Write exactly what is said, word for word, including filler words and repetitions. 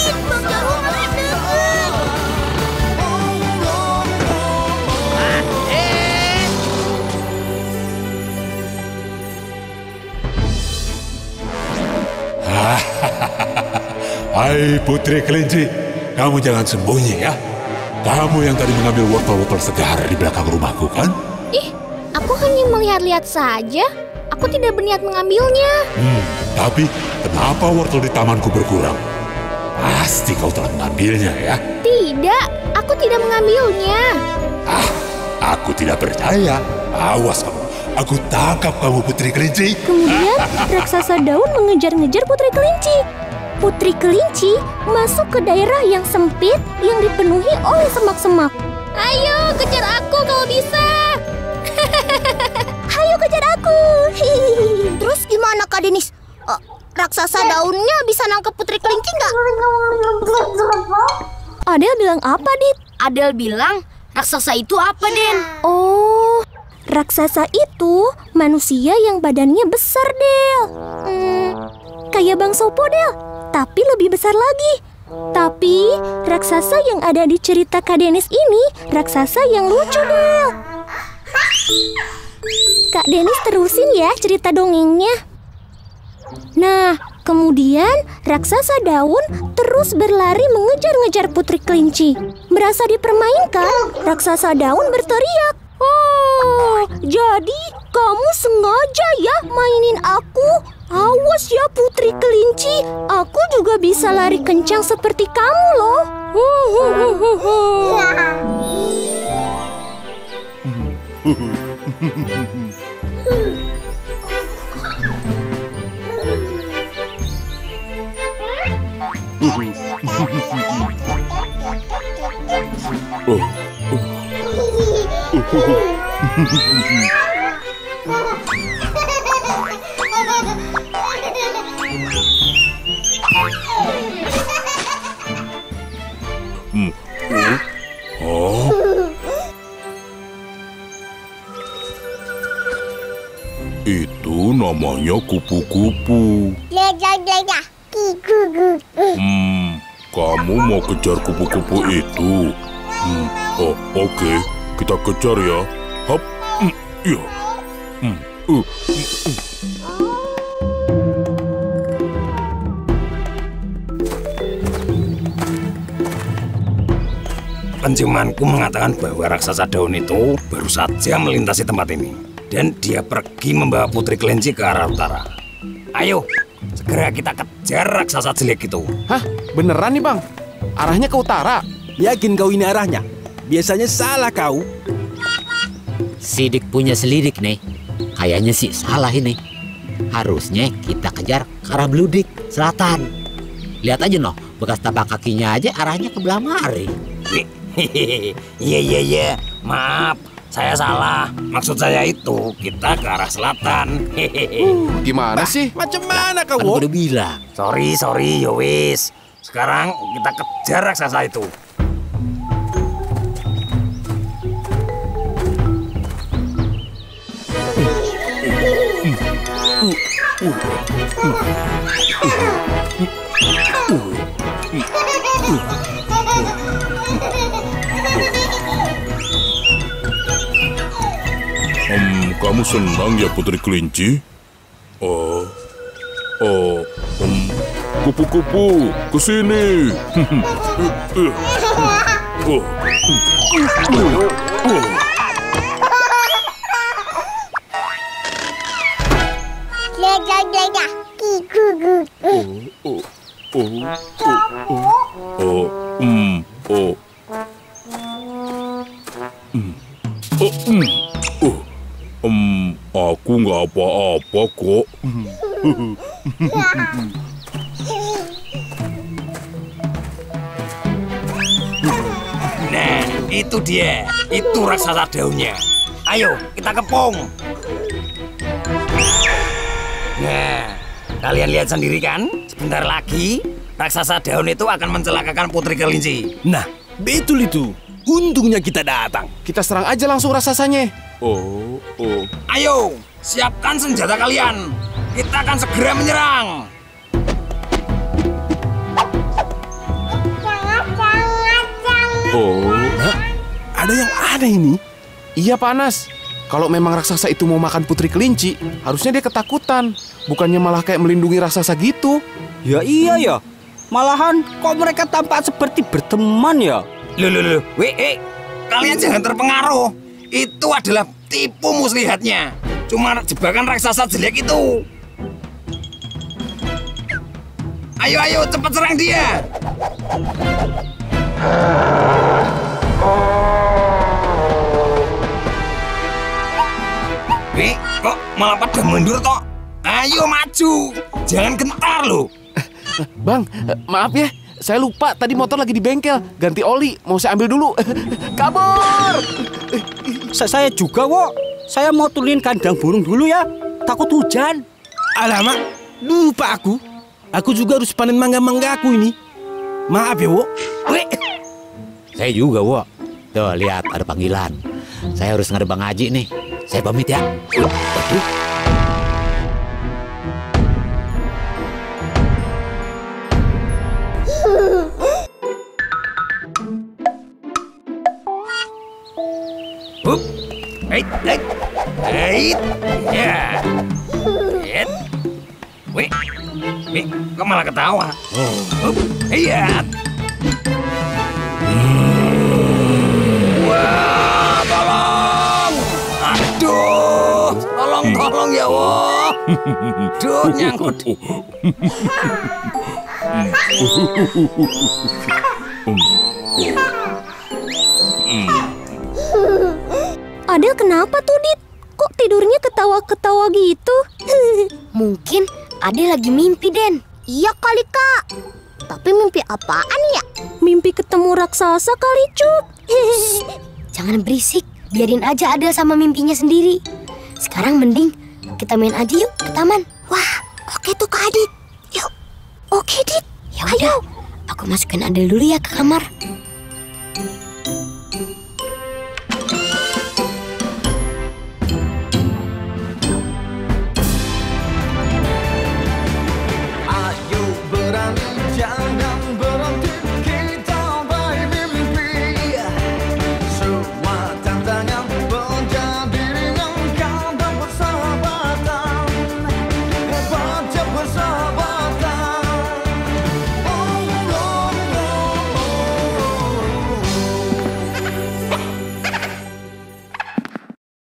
Bang Jarwo makin deket. Hai Putri Kelinci, kamu jangan sembunyi ya. Kamu yang tadi mengambil wortel-wortel segar di belakang rumahku kan? Ih, aku hanya melihat-lihat saja. Aku tidak berniat mengambilnya. Hmm, tapi kenapa wortel di tamanku berkurang? Pasti kau telah mengambilnya ya? Tidak, aku tidak mengambilnya. Ah, aku tidak percaya. Awas kamu, aku tangkap kamu Putri Kelinci. Kemudian raksasa daun mengejar-ngejar Putri Kelinci. Putri Kelinci masuk ke daerah yang sempit yang dipenuhi oleh semak-semak. Ayo, kejar aku kalau bisa. Ayo kejar aku. Terus gimana Kak Denis? Uh, raksasa daunnya bisa nangkep Putri Kelinci nggak? Adel bilang apa, Dit? Adel bilang, raksasa itu apa, Den? Oh, raksasa itu manusia yang badannya besar, Del. Hmm, kayak Bang Sopo, Del. Tapi lebih besar lagi. Tapi raksasa yang ada di cerita Kak Denis ini raksasa yang lucu, Del. Kak Denis terusin ya cerita dongengnya. Nah, kemudian raksasa daun terus berlari mengejar-ngejar Putri Kelinci. Merasa dipermainkan, raksasa daun berteriak, "Oh, jadi kamu sengaja ya mainin aku? Awas ya Putri Kelinci, aku juga bisa lari kencang seperti kamu loh." Itu namanya kupu-kupu. Hmm, kamu mau kejar kupu-kupu itu? Hmm, oh, oke, okay. Kita kejar ya. Hap, hmm, ya. Hmm, uh, uh, uh. Penciumanku mengatakan bahwa raksasa daun itu baru saja melintasi tempat ini. Dan dia pergi membawa Putri Kelinci ke arah utara. Ayo, segera kita kejar raksasa jelek itu. Hah? Beneran nih, Bang? Arahnya ke utara? Yakin kau ini arahnya? Biasanya salah kau. Sidik punya selidik nih. Kayaknya sih salah ini. Harusnya kita kejar ke arah Bludik, selatan. Lihat aja noh, bekas tapak kakinya aja arahnya ke belah mari. Iya, iya, iya. Maaf, saya salah. Maksud saya itu kita ke arah selatan. Uh, gimana bah, sih? Macam mana kau? Kan udah bilang. Sorry, sorry, yowis. Sekarang kita kejar raksasa itu. Hmm, kamu senang ya Putri Kelinci? Oh, oh, um, kupu-kupu, ke sini. Oh. Oh, hmm, oh, hmm, oh, hmm, oh, hmm, aku nggak apa-apa kok. Nah, itu dia, itu raksasa daunnya. Ayo, kita kepung. Nah, kalian lihat sendiri kan? Sebentar lagi raksasa daun itu akan mencelakakan Putri Kelinci. Nah, betul itu. Untungnya kita datang. Kita serang aja langsung raksasanya. Oh, oh. Ayo, siapkan senjata kalian. Kita akan segera menyerang. Oh, Hah? Ada yang aneh ini. Iya Panas. Kalau memang raksasa itu mau makan putri kelinci, harusnya dia ketakutan. Bukannya malah kayak melindungi raksasa gitu. Ya iya ya. Malahan kok mereka tampak seperti berteman ya. Loh, loh, loh. Weh, eh. Kalian jangan terpengaruh. Itu adalah tipu muslihatnya. Cuma jebakan raksasa jelek itu. Ayo, ayo, cepat serang dia. Weh, kok malah pada mundur toh? Ayo maju. Jangan gentar loh. Bang, eh, maaf ya. Saya lupa tadi motor lagi di bengkel. Ganti oli, mau saya ambil dulu. Kabur! Sa- Saya juga kok. Saya mau turunin kandang burung dulu ya. Takut hujan. Alamak, lupa aku. Aku juga harus panen mangga-mangga aku ini. Maaf ya, Wo. Weh, Saya juga, Wok. Tuh, lihat ada panggilan. Saya harus ngadep Bang Haji nih. Saya pamit ya. Waduh. Hup. Hei, hei. Hei. Ya. Hei. Wih. Wih, kok malah ketawa? Hup. Iya. Wah, tolong. Aduh, tolong, tolong ya, Wah. Duh, nyangkut. Adel kenapa tuh, Dit? Kok tidurnya ketawa-ketawa gitu? Mungkin Adel lagi mimpi, Den. Iya kali, Kak. Tapi mimpi apaan ya? Mimpi ketemu raksasa kali, Cup. Jangan berisik, biarin aja Adel sama mimpinya sendiri. Sekarang mending kita main aja yuk ke taman. Wah, oke tuh Kak Adit. Yuk. Oke, Dit. Ya udah, aku masukin Adel dulu ya ke kamar.